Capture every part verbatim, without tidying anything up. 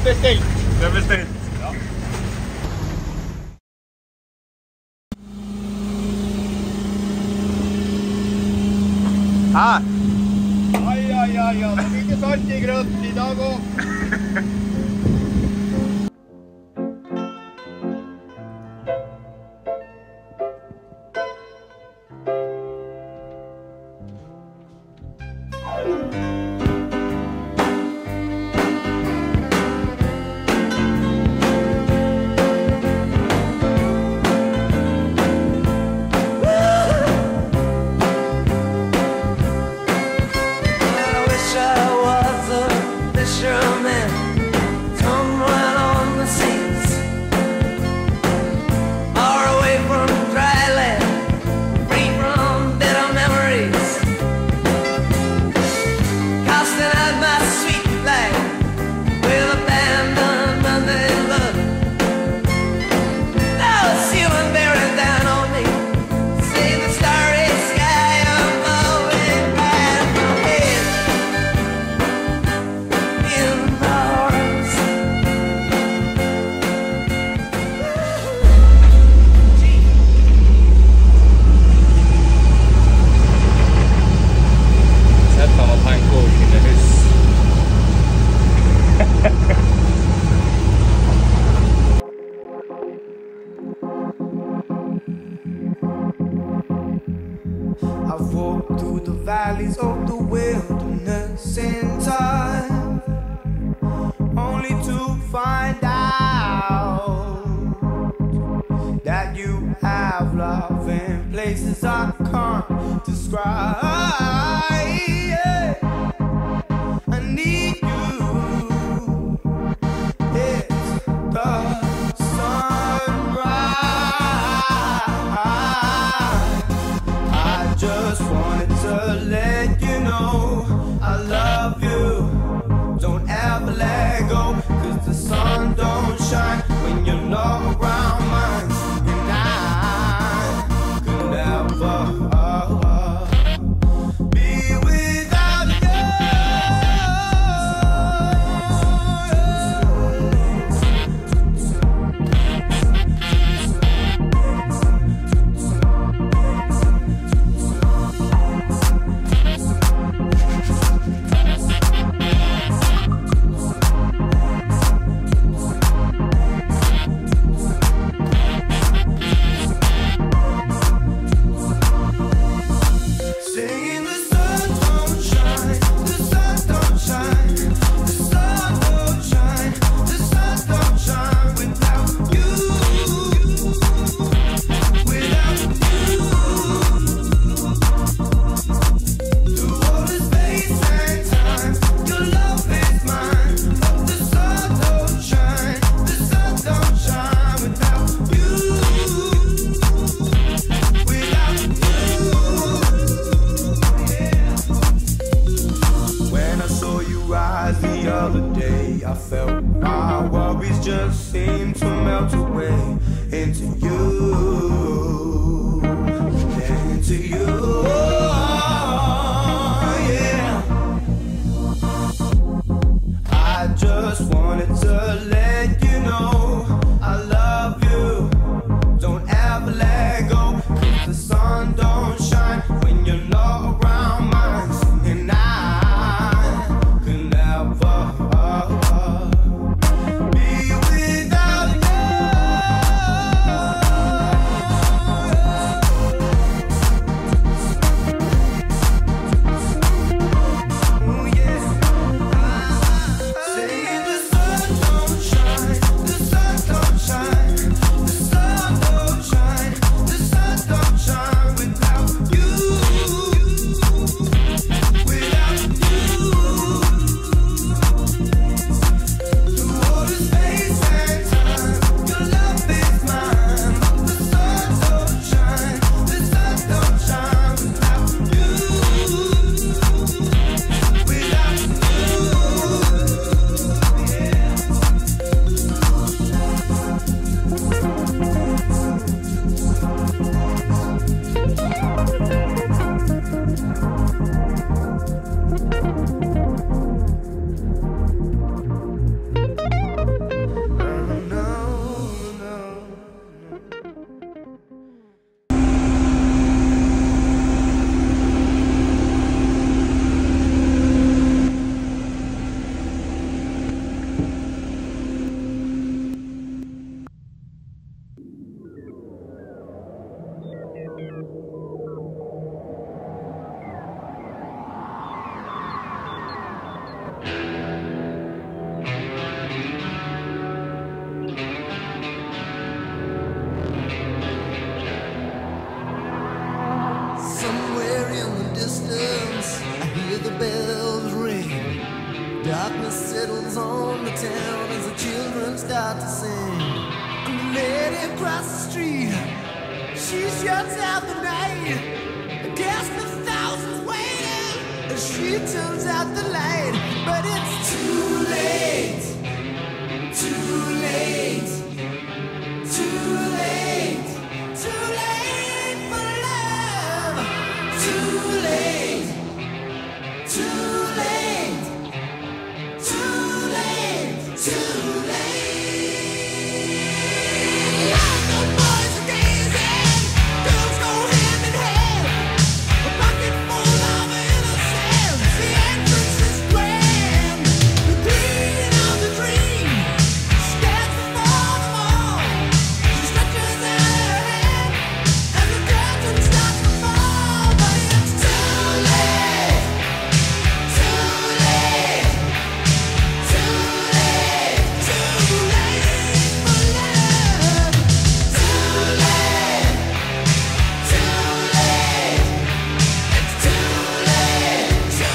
beställt. Det är beställt. Ja. Här! Aj, aj, aj, aj. Det blir inte sånt i grönt idag och... I've walked through the valleys of the wilderness in time, only to find out that you have love in places I can't describe. Yeah. I need you. It's the just wanted to let you know I love you. Don't ever let go, cause the sun don't shine when you're not around mine. And I could never uh, uh, be without the other day, I felt my worries just seem to melt away into you, into you, yeah. I just wanted to let you know I love you. Don't ever let go, cause the sun don't shine when you're not around mine. And I could never be without you. Yeah. Saying the sun don't shine, the sun town as the children start to sing. And the lady across the street, she shuts out the night. Guess the thousands waiting as she turns out the light. But it's too late, too late, too late, too late for love. Too late, too late, too late, too late. The boys are dancing, girls go hand in hand. A pocket full of innocence, the entrance is grand. The queen of the dream stands before them all. She stretches out her hand, and the curtain starts to fall. But it's too late, too late, too late, too late for love. Too late, too late, it's too late, too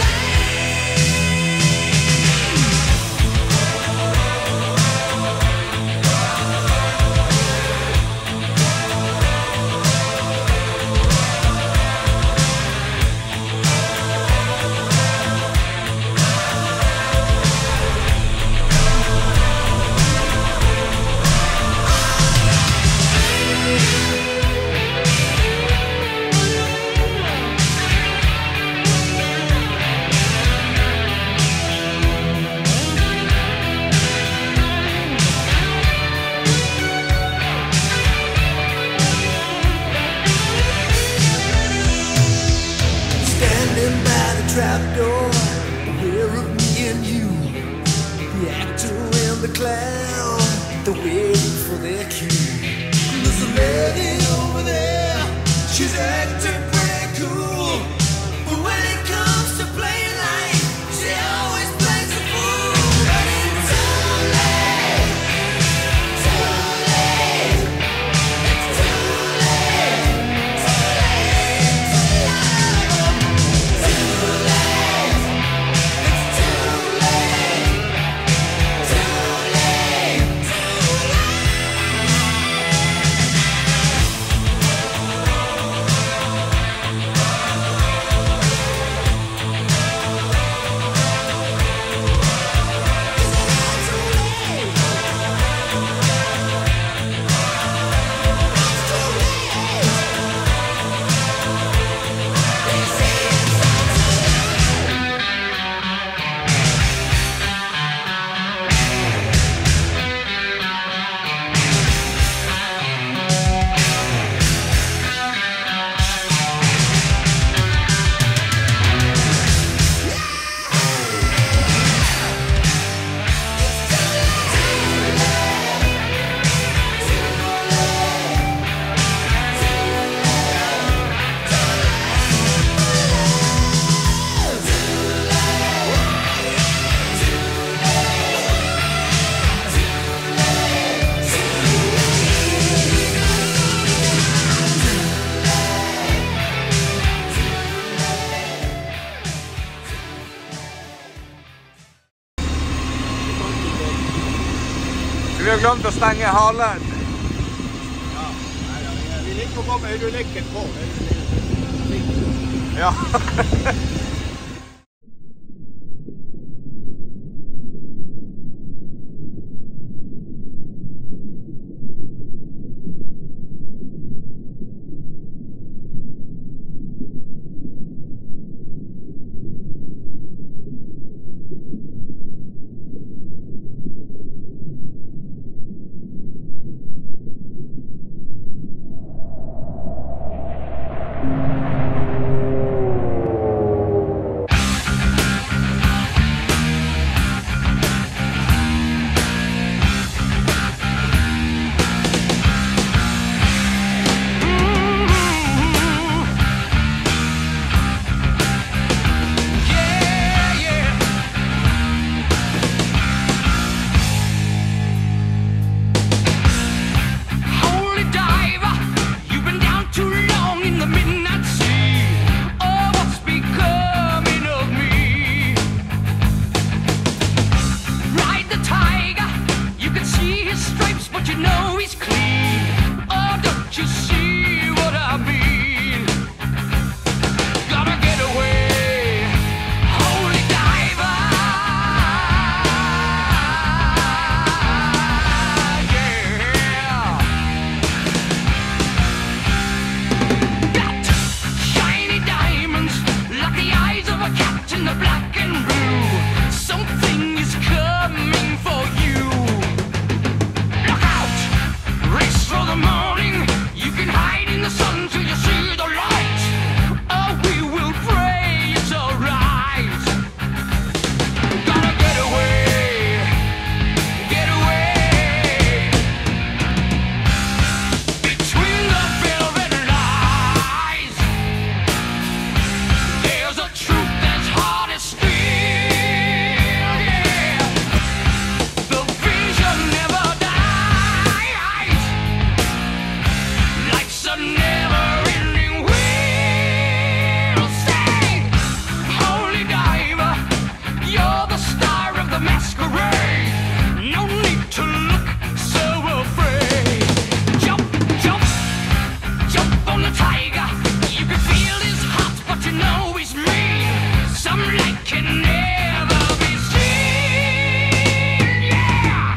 standing by the trapdoor, aware of me and you, the actor and the clown, they're waiting for their cue. There's a lady over there, she's acting pretty cool, but when it comes to playing life, she always plays a fool. But it's too late, too late, it's too late, too late to love. Too late, it's too late, too late, too Vi har glemt å stenge halen. Ja, nei, ja, vi liker å komme hydraulikken på. Ja. know he's clean. Oh, don't you see what I mean? Gotta get away, holy diver. Yeah. Got shiny diamonds like the eyes of a cat in the black and blue. Something is coming for you. Look out! Race for the morning. You can hide in the sun till you see the light. Oh, we will pray it's alright. Gotta get away, get away. Between the velvet lies, there's a truth that's hard as steel. Yeah. The vision never dies. Life's a never-ending wheel. Say, holy diver, you're the star of the masquerade. No need to look so afraid. Jump, jump, jump on the tiger. You can feel his heart, but you know he's mean. Some light can never be seen. Yeah.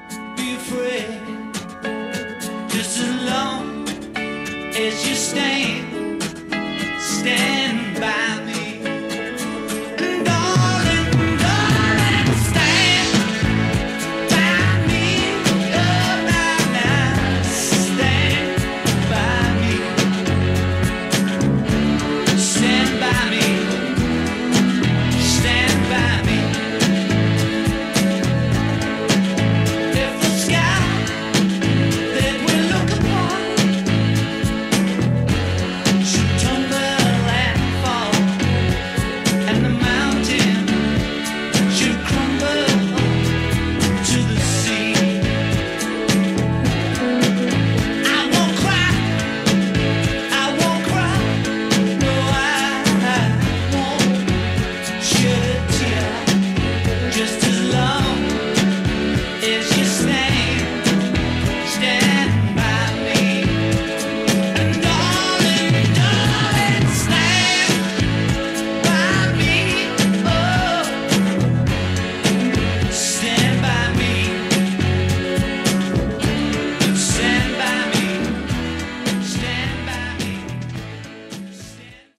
Just as long as you stand.